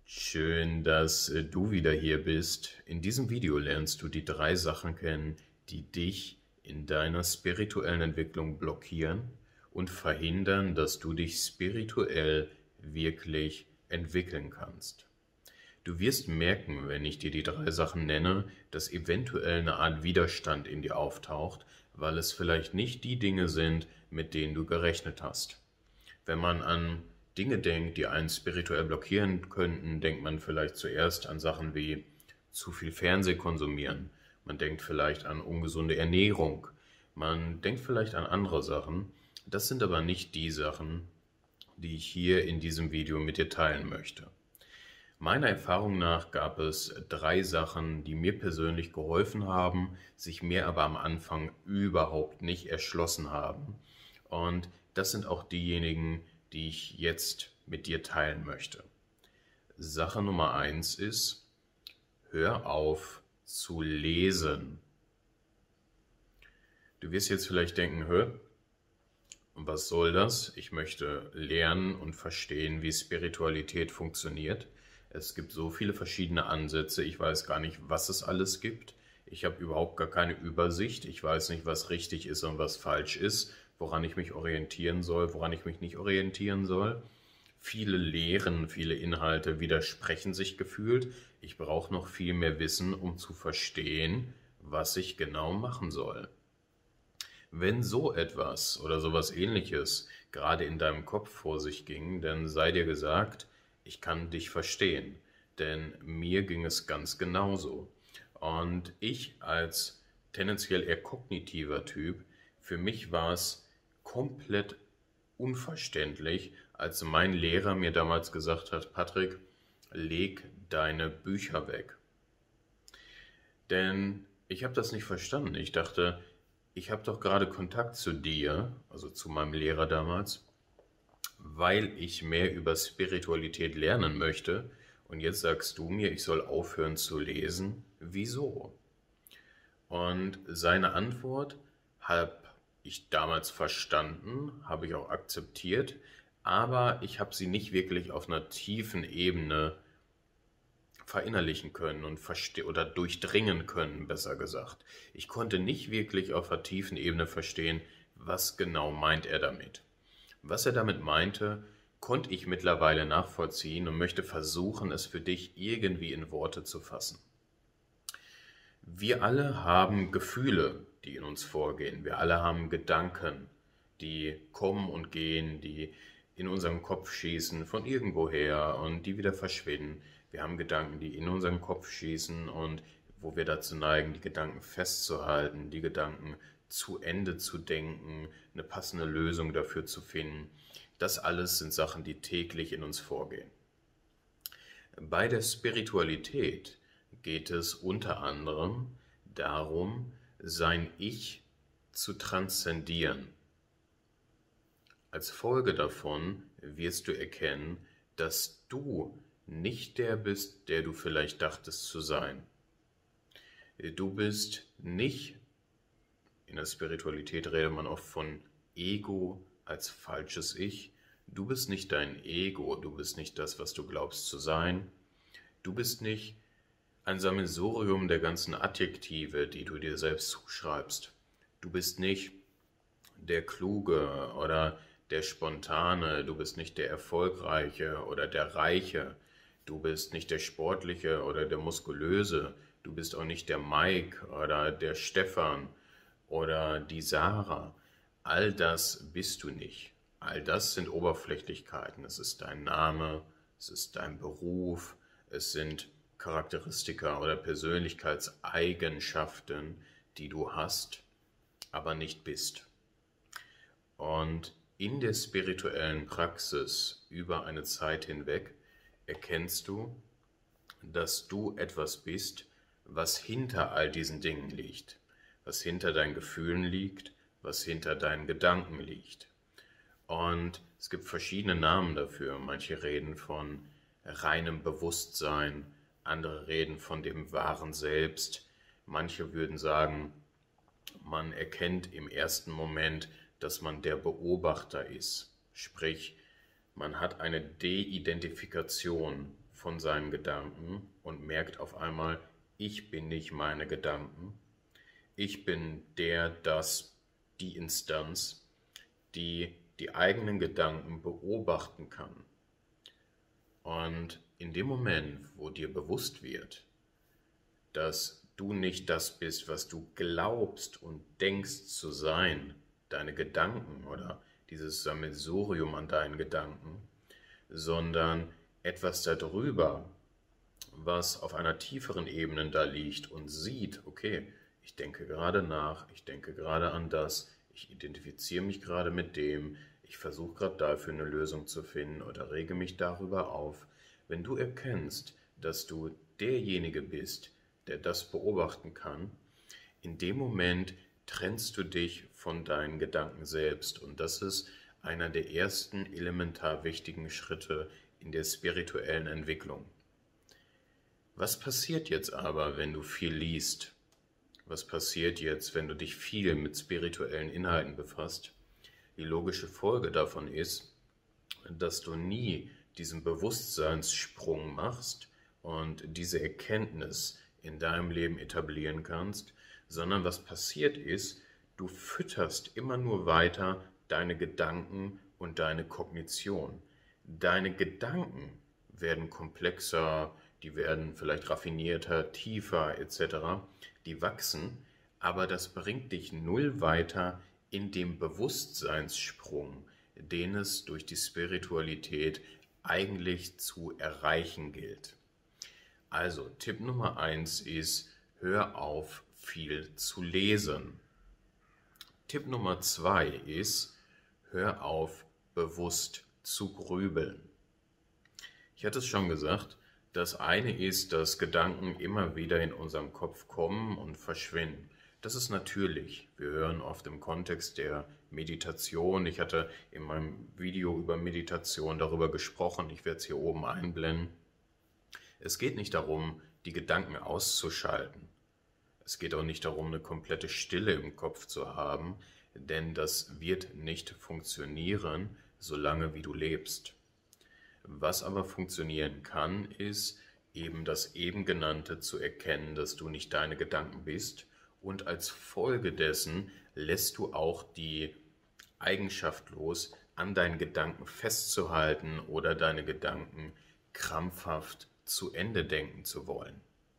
Schön, dass du wieder hier bist. In diesem Video lernst du die 3 Sachen kennen, die dich in deiner spirituellen Entwicklung blockieren und verhindern, dass du dich spirituell wirklich entwickeln kannst. Du wirst merken, wenn ich dir die 3 Sachen nenne, dass eventuell eine Art Widerstand in dir auftaucht, weil es vielleicht nicht die Dinge sind, mit denen du gerechnet hast. Wenn man an Dinge denkt, die einen spirituell blockieren könnten, denkt man vielleicht zuerst an Sachen wie zu viel Fernseh konsumieren. Man denkt vielleicht an ungesunde Ernährung. Man denkt vielleicht an andere Sachen. Das sind aber nicht die Sachen, die ich hier in diesem Video mit dir teilen möchte. Meiner Erfahrung nach gab es 3 Sachen, die mir persönlich geholfen haben, sich mir aber am Anfang überhaupt nicht erschlossen haben. Und das sind auch diejenigen, die ich jetzt mit dir teilen möchte. Sache Nummer 1 ist, hör auf zu lesen. Du wirst jetzt vielleicht denken, was soll das? Ich möchte lernen und verstehen, wie Spiritualität funktioniert. Es gibt so viele verschiedene Ansätze, ich weiß gar nicht, was es alles gibt. Ich habe überhaupt gar keine Übersicht. Ich weiß nicht, was richtig ist und was falsch ist, woran ich mich orientieren soll, woran ich mich nicht orientieren soll. Viele Lehren, viele Inhalte widersprechen sich gefühlt. Ich brauche noch viel mehr Wissen, um zu verstehen, was ich genau machen soll. Wenn so etwas oder sowas Ähnliches gerade in deinem Kopf vor sich ging, dann sei dir gesagt, ich kann dich verstehen, denn mir ging es ganz genauso. Und ich als tendenziell eher kognitiver Typ, für mich war es komplett unverständlich, als mein Lehrer mir damals gesagt hat, Patrick, leg deine Bücher weg. Denn ich habe das nicht verstanden. Ich dachte, ich habe doch gerade Kontakt zu dir, also zu meinem Lehrer damals, weil ich mehr über Spiritualität lernen möchte. Und jetzt sagst du mir, ich soll aufhören zu lesen. Wieso? Und seine Antwort habe ich damals verstanden, habe ich auch akzeptiert, aber ich habe sie nicht wirklich auf einer tiefen Ebene verinnerlichen können und oder durchdringen können, besser gesagt. Ich konnte nicht wirklich auf einer tiefen Ebene verstehen, was genau meint er damit. Was er damit meinte, konnte ich mittlerweile nachvollziehen und möchte versuchen, es für dich irgendwie in Worte zu fassen. Wir alle haben Gefühle, die in uns vorgehen. Wir alle haben Gedanken, die kommen und gehen, die in unserem Kopf schießen von irgendwoher und die wieder verschwinden. Wir haben Gedanken, die in unseren Kopf schießen und wo wir dazu neigen, die Gedanken festzuhalten, die Gedanken zu Ende zu denken, eine passende Lösung dafür zu finden. Das alles sind Sachen, die täglich in uns vorgehen. Bei der Spiritualität geht es unter anderem darum, sein Ich zu transzendieren. Als Folge davon wirst du erkennen, dass du nicht der bist, der du vielleicht dachtest zu sein. Du bist nicht, in der Spiritualität redet man oft von Ego als falsches Ich. Du bist nicht dein Ego, du bist nicht das, was du glaubst zu sein. Du bist nicht ein Sammelsurium der ganzen Adjektive, die du dir selbst zuschreibst. Du bist nicht der Kluge oder der Spontane, du bist nicht der Erfolgreiche oder der Reiche, du bist nicht der Sportliche oder der Muskulöse, du bist auch nicht der Mike oder der Stefan oder die Sarah. All das bist du nicht. All das sind Oberflächlichkeiten. Es ist dein Name, es ist dein Beruf, es sind Charakteristika oder Persönlichkeitseigenschaften, die du hast, aber nicht bist. Und in der spirituellen Praxis über eine Zeit hinweg erkennst du, dass du etwas bist, was hinter all diesen Dingen liegt, was hinter deinen Gefühlen liegt, was hinter deinen Gedanken liegt. Und es gibt verschiedene Namen dafür. Manche reden von reinem Bewusstsein, andere reden von dem wahren Selbst. Manche würden sagen, man erkennt im ersten Moment, dass man der Beobachter ist. Sprich, man hat eine De-Identifikation von seinen Gedanken und merkt auf einmal, ich bin nicht meine Gedanken, ich bin die Instanz, die die eigenen Gedanken beobachten kann. Und in dem Moment, wo dir bewusst wird, dass du nicht das bist, was du glaubst und denkst zu sein, deine Gedanken oder dieses Sammelsurium an deinen Gedanken, sondern etwas darüber, was auf einer tieferen Ebene da liegt und sieht, okay, ich denke gerade nach, ich denke gerade an das, ich identifiziere mich gerade mit dem, ich versuche gerade dafür eine Lösung zu finden oder rege mich darüber auf. Wenn du erkennst, dass du derjenige bist, der das beobachten kann, in dem Moment trennst du dich von deinen Gedanken selbst. Und das ist einer der ersten elementar wichtigen Schritte in der spirituellen Entwicklung. Was passiert jetzt aber, wenn du viel liest? Was passiert jetzt, wenn du dich viel mit spirituellen Inhalten befasst? Die logische Folge davon ist, dass du nie diesen Bewusstseinssprung machst und diese Erkenntnis in deinem Leben etablieren kannst, sondern was passiert ist, du fütterst immer nur weiter deine Gedanken und deine Kognition. Deine Gedanken werden komplexer, die werden vielleicht raffinierter, tiefer etc. Die wachsen, aber das bringt dich null weiter in dem Bewusstseinssprung, den es durch die Spiritualität eigentlich zu erreichen gilt. Also Tipp Nummer 1 ist, hör auf, viel zu lesen. Tipp Nummer 2 ist, hör auf, bewusst zu grübeln. Ich hatte es schon gesagt, das eine ist, dass Gedanken immer wieder in unserem Kopf kommen und verschwinden. Das ist natürlich. Wir hören oft im Kontext der Meditation. Ich hatte in meinem Video über Meditation darüber gesprochen. Ich werde es hier oben einblenden. Es geht nicht darum, die Gedanken auszuschalten. Es geht auch nicht darum, eine komplette Stille im Kopf zu haben, denn das wird nicht funktionieren, solange wie du lebst. Was aber funktionieren kann, ist eben das eben genannte zu erkennen, dass du nicht deine Gedanken bist, und als Folge dessen lässt du auch die Eigenschaft los, an deinen Gedanken festzuhalten oder deine Gedanken krampfhaft zu Ende denken zu wollen.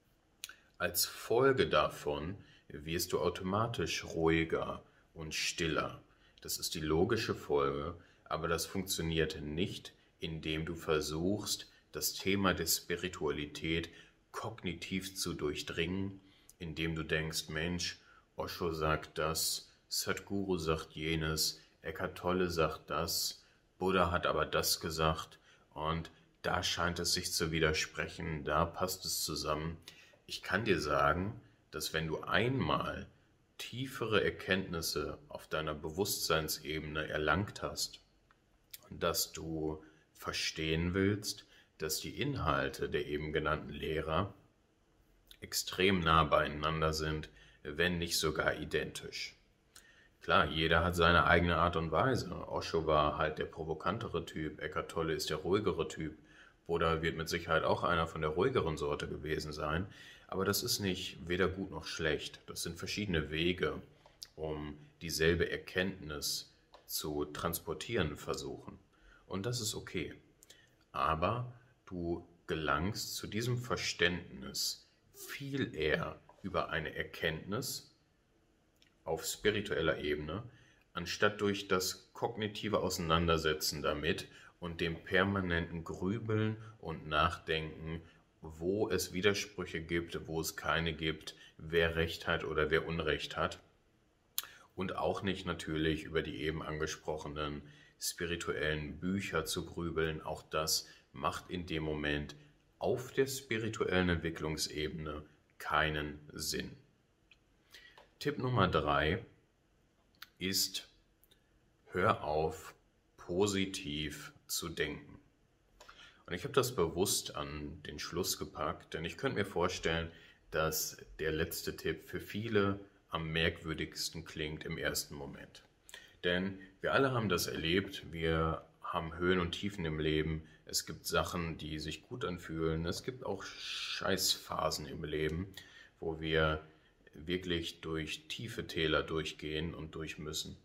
Als Folge davon wirst du automatisch ruhiger und stiller. Das ist die logische Folge, aber das funktioniert nicht, indem du versuchst, das Thema der Spiritualität kognitiv zu durchdringen, indem du denkst, Mensch, Osho sagt das, Sadhguru sagt jenes, Eckhart Tolle sagt das, Buddha hat aber das gesagt und da scheint es sich zu widersprechen, da passt es zusammen. Ich kann dir sagen, dass wenn du einmal tiefere Erkenntnisse auf deiner Bewusstseinsebene erlangt hast, dass du verstehen willst, dass die Inhalte der eben genannten Lehrer extrem nah beieinander sind, wenn nicht sogar identisch. Klar, jeder hat seine eigene Art und Weise. Osho war halt der provokantere Typ, Eckhart Tolle ist der ruhigere Typ, Buddha wird mit Sicherheit auch einer von der ruhigeren Sorte gewesen sein, aber das ist nicht weder gut noch schlecht. Das sind verschiedene Wege, um dieselbe Erkenntnis zu transportieren versuchen. Und das ist okay. Aber du gelangst zu diesem Verständnis viel eher über eine Erkenntnis auf spiritueller Ebene, anstatt durch das kognitive Auseinandersetzen damit und dem permanenten Grübeln und Nachdenken, wo es Widersprüche gibt, wo es keine gibt, wer Recht hat oder wer Unrecht hat. Und auch nicht natürlich über die eben angesprochenen spirituellen Bücher zu grübeln. Auch das macht in dem Moment auf der spirituellen Entwicklungsebene keinen Sinn. Tipp Nummer 3 ist, hör auf, positiv zu denken. Und ich habe das bewusst an den Schluss gepackt, denn ich könnte mir vorstellen, dass der letzte Tipp für viele am merkwürdigsten klingt im ersten Moment. Denn wir alle haben das erlebt, wir haben Höhen und Tiefen im Leben. Es gibt Sachen, die sich gut anfühlen. Es gibt auch Scheißphasen im Leben, wo wir wirklich durch tiefe Täler durchgehen und durch müssen.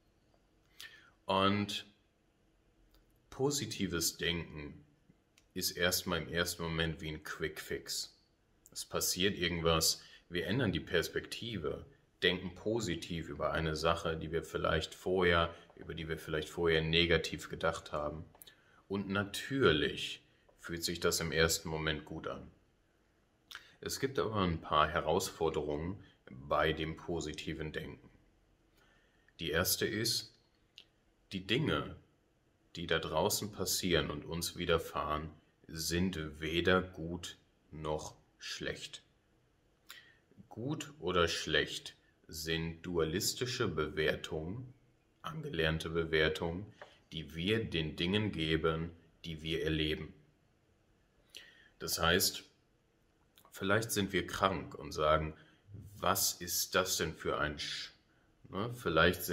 Und positives Denken ist erstmal im ersten Moment wie ein Quick-Fix. Es passiert irgendwas, wir ändern die Perspektive, denken positiv über eine Sache, über die wir vielleicht vorher negativ gedacht haben. Und natürlich fühlt sich das im ersten Moment gut an. Es gibt aber ein paar Herausforderungen bei dem positiven Denken. Die erste ist, die Dinge, die da draußen passieren und uns widerfahren, sind weder gut noch schlecht. Gut oder schlecht sind dualistische Bewertungen, angelernte Bewertungen, die wir den Dingen geben, die wir erleben. Das heißt, vielleicht sind wir krank und sagen, was ist das denn für ein Vielleicht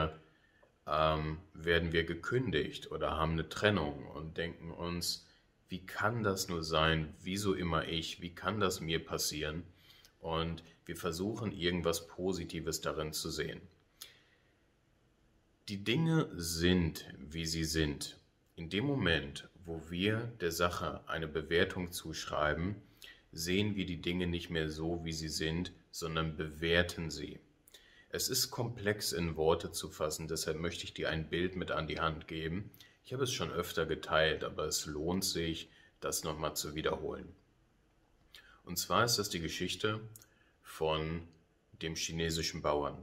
werden wir gekündigt oder haben eine Trennung und denken uns, wie kann das nur sein? Wieso immer ich? Wie kann das mir passieren? Und wir versuchen irgendwas Positives darin zu sehen. Die Dinge sind, wie sie sind. In dem Moment, wo wir der Sache eine Bewertung zuschreiben, sehen wir die Dinge nicht mehr so, wie sie sind, sondern bewerten sie. Es ist komplex in Worte zu fassen, deshalb möchte ich dir ein Bild mit an die Hand geben. Ich habe es schon öfter geteilt, aber es lohnt sich, das nochmal zu wiederholen. Und zwar ist das die Geschichte von dem chinesischen Bauern.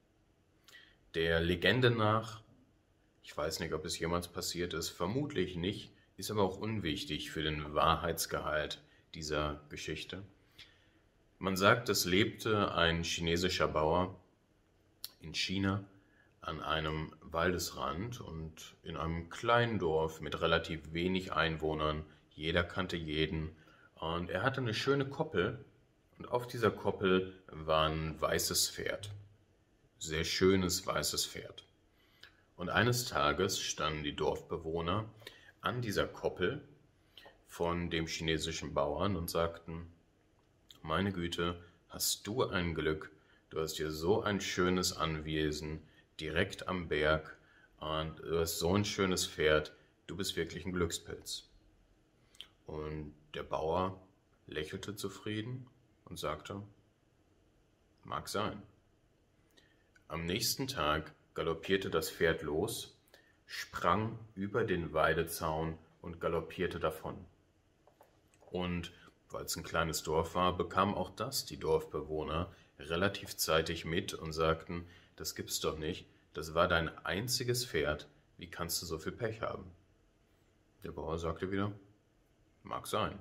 Der Legende nach, ich weiß nicht, ob es jemals passiert ist, vermutlich nicht, ist aber auch unwichtig für den Wahrheitsgehalt dieser Geschichte. Man sagt, es lebte ein chinesischer Bauer in China an einem Waldesrand und in einem kleinen Dorf mit relativ wenig Einwohnern. Jeder kannte jeden und er hatte eine schöne Koppel und auf dieser Koppel war ein weißes Pferd. Sehr schönes weißes Pferd. Und eines Tages standen die Dorfbewohner an dieser Koppel von dem chinesischen Bauern und sagten, meine Güte, hast du ein Glück, du hast hier so ein schönes Anwesen direkt am Berg und du hast so ein schönes Pferd, du bist wirklich ein Glückspilz. Und der Bauer lächelte zufrieden und sagte, mag sein. Am nächsten Tag galoppierte das Pferd los, sprang über den Weidezaun und galoppierte davon. Und weil es ein kleines Dorf war, bekamen auch das die Dorfbewohner relativ zeitig mit und sagten, das gibt's doch nicht, das war dein einziges Pferd, wie kannst du so viel Pech haben? Der Bauer sagte wieder, mag sein.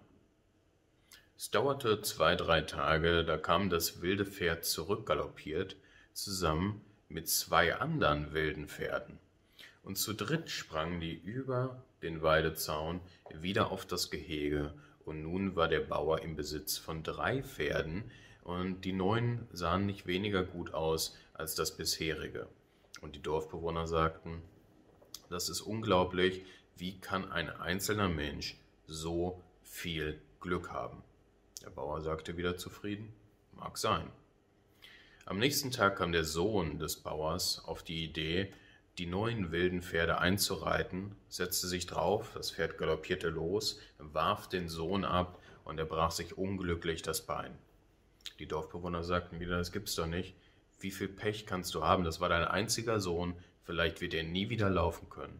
Es dauerte 2-3 Tage, da kam das wilde Pferd zurückgaloppiert, zusammen mit 2 anderen wilden Pferden. Und zu dritt sprangen die über den Weidezaun wieder auf das Gehege. Und nun war der Bauer im Besitz von 3 Pferden und die neuen sahen nicht weniger gut aus als das bisherige. Und die Dorfbewohner sagten, das ist unglaublich, wie kann ein einzelner Mensch so viel Glück haben? Der Bauer sagte wieder zufrieden, mag sein. Am nächsten Tag kam der Sohn des Bauers auf die Idee, die neuen wilden Pferde einzureiten, setzte sich drauf, das Pferd galoppierte los, warf den Sohn ab und er brach sich unglücklich das Bein. Die Dorfbewohner sagten wieder, das gibt's doch nicht. Wie viel Pech kannst du haben? Das war dein einziger Sohn, vielleicht wird er nie wieder laufen können.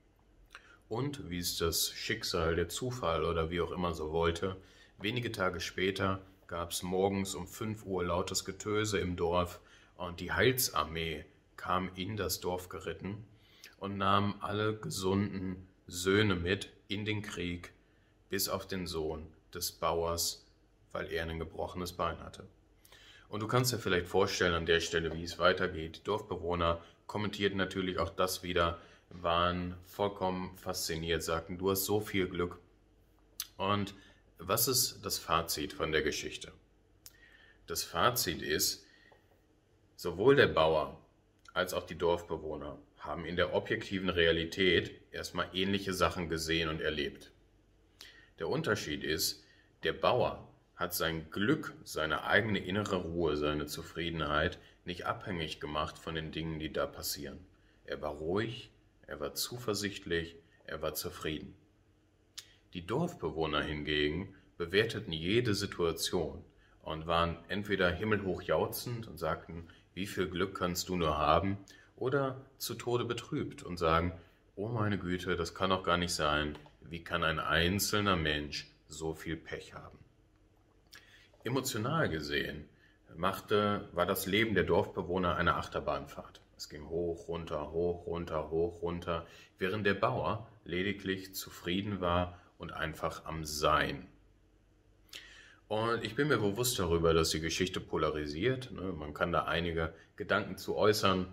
Und wie es das Schicksal, der Zufall oder wie auch immer so wollte, wenige Tage später gab es morgens um 5 Uhr lautes Getöse im Dorf und die Heilsarmee kam in das Dorf geritten und nahm alle gesunden Söhne mit in den Krieg, bis auf den Sohn des Bauers, weil er ein gebrochenes Bein hatte. Und du kannst dir vielleicht vorstellen an der Stelle, wie es weitergeht. Die Dorfbewohner kommentierten natürlich auch das wieder, waren vollkommen fasziniert, sagten, du hast so viel Glück. Und was ist das Fazit von der Geschichte? Das Fazit ist, sowohl der Bauer als auch die Dorfbewohner haben in der objektiven Realität erstmal ähnliche Sachen gesehen und erlebt. Der Unterschied ist, der Bauer hat sein Glück, seine eigene innere Ruhe, seine Zufriedenheit nicht abhängig gemacht von den Dingen, die da passieren. Er war ruhig, er war zuversichtlich, er war zufrieden. Die Dorfbewohner hingegen bewerteten jede Situation und waren entweder himmelhoch jauchzend und sagten, wie viel Glück kannst du nur haben, oder zu Tode betrübt und sagen, oh meine Güte, das kann doch gar nicht sein, wie kann ein einzelner Mensch so viel Pech haben? Emotional gesehen war das Leben der Dorfbewohner eine Achterbahnfahrt. Es ging hoch, runter, hoch, runter, hoch, runter, während der Bauer lediglich zufrieden war und einfach am Sein. Und ich bin mir bewusst darüber, dass die Geschichte polarisiert. Man kann da einige Gedanken zu äußern,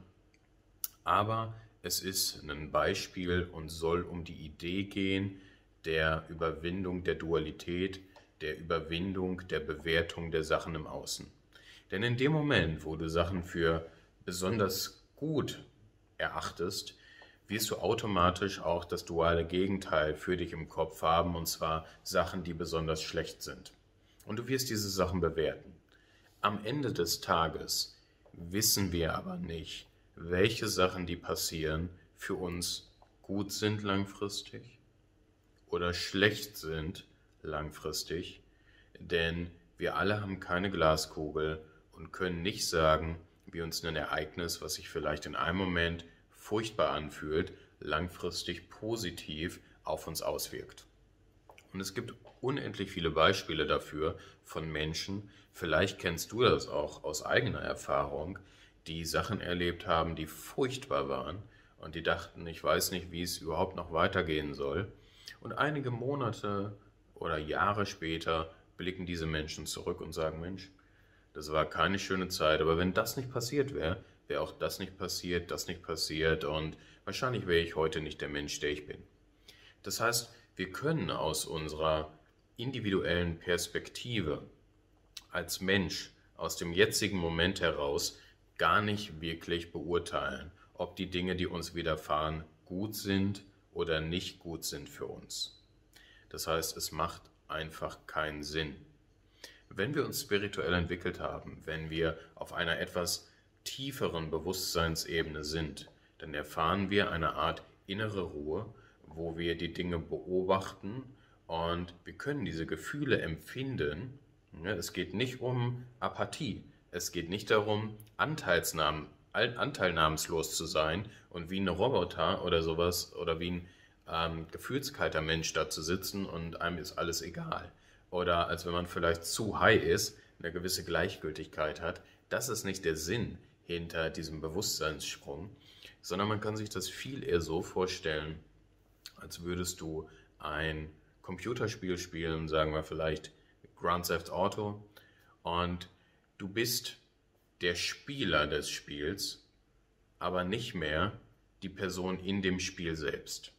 aber es ist ein Beispiel und soll um die Idee gehen der Überwindung der Dualität, der Überwindung der Bewertung der Sachen im Außen. Denn in dem Moment, wo du Sachen für besonders gut erachtest, wirst du automatisch auch das duale Gegenteil für dich im Kopf haben, und zwar Sachen, die besonders schlecht sind. Und du wirst diese Sachen bewerten. Am Ende des Tages wissen wir aber nicht, welche Sachen, die passieren, für uns gut sind langfristig oder schlecht sind langfristig, denn wir alle haben keine Glaskugel und können nicht sagen, wie uns ein Ereignis, was sich vielleicht in einem Moment furchtbar anfühlt, langfristig positiv auf uns auswirkt. Und es gibt unendlich viele Beispiele dafür von Menschen, vielleicht kennst du das auch aus eigener Erfahrung, die Sachen erlebt haben, die furchtbar waren und die dachten, ich weiß nicht, wie es überhaupt noch weitergehen soll. Und einige Monate oder Jahre später blicken diese Menschen zurück und sagen, Mensch, das war keine schöne Zeit, aber wenn das nicht passiert wäre, wäre auch das nicht passiert und wahrscheinlich wäre ich heute nicht der Mensch, der ich bin. Das heißt, wir können aus unserer individuellen Perspektive als Mensch aus dem jetzigen Moment heraus gar nicht wirklich beurteilen, ob die Dinge, die uns widerfahren, gut sind oder nicht gut sind für uns. Das heißt, es macht einfach keinen Sinn. Wenn wir uns spirituell entwickelt haben, wenn wir auf einer etwas tieferen Bewusstseinsebene sind, dann erfahren wir eine Art innere Ruhe, wo wir die Dinge beobachten und wir können diese Gefühle empfinden. Es geht nicht um Apathie, es geht nicht darum, anteilnahmslos zu sein und wie ein Roboter oder sowas oder wie ein gefühlskalter Mensch da zu sitzen und einem ist alles egal. Oder als wenn man vielleicht zu high ist, eine gewisse Gleichgültigkeit hat. Das ist nicht der Sinn hinter diesem Bewusstseinssprung, sondern man kann sich das viel eher so vorstellen, als würdest du ein Computerspiel spielen, sagen wir vielleicht Grand Theft Auto, und du bist der Spieler des Spiels, aber nicht mehr die Person in dem Spiel selbst.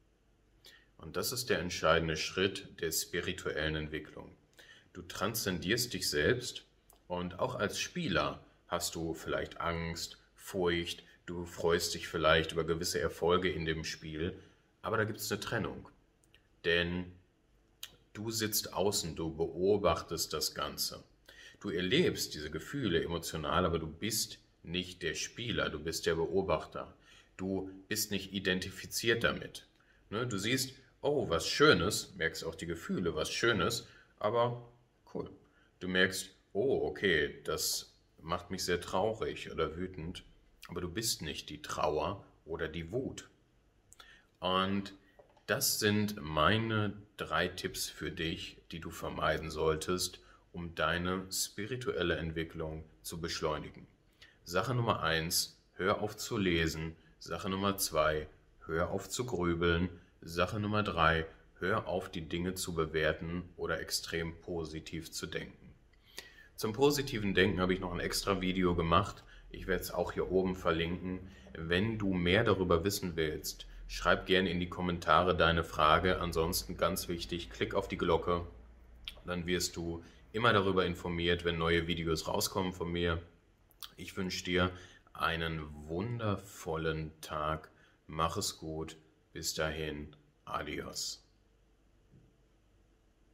Und das ist der entscheidende Schritt der spirituellen Entwicklung. Du transzendierst dich selbst und auch als Spieler hast du vielleicht Angst, Furcht, du freust dich vielleicht über gewisse Erfolge in dem Spiel, aber da gibt es eine Trennung. Denn du sitzt außen, du beobachtest das Ganze. Du erlebst diese Gefühle emotional, aber du bist nicht der Spieler, du bist der Beobachter. Du bist nicht identifiziert damit. Du siehst, oh, was Schönes, merkst auch die Gefühle, was Schönes, aber cool. Du merkst, oh, okay, das macht mich sehr traurig oder wütend, aber du bist nicht die Trauer oder die Wut. Und das sind meine 3 Tipps für dich, die du vermeiden solltest, um deine spirituelle Entwicklung zu beschleunigen. Sache Nummer 1, hör auf zu lesen. Sache Nummer 2, hör auf zu grübeln. Sache Nummer 3, hör auf, die Dinge zu bewerten oder extrem positiv zu denken. Zum positiven Denken habe ich noch ein extra Video gemacht. Ich werde es auch hier oben verlinken. Wenn du mehr darüber wissen willst, schreib gerne in die Kommentare deine Frage. Ansonsten ganz wichtig, klick auf die Glocke. Dann wirst du immer darüber informiert, wenn neue Videos rauskommen von mir. Ich wünsche dir einen wundervollen Tag. Mach es gut. Bis dahin. Adios.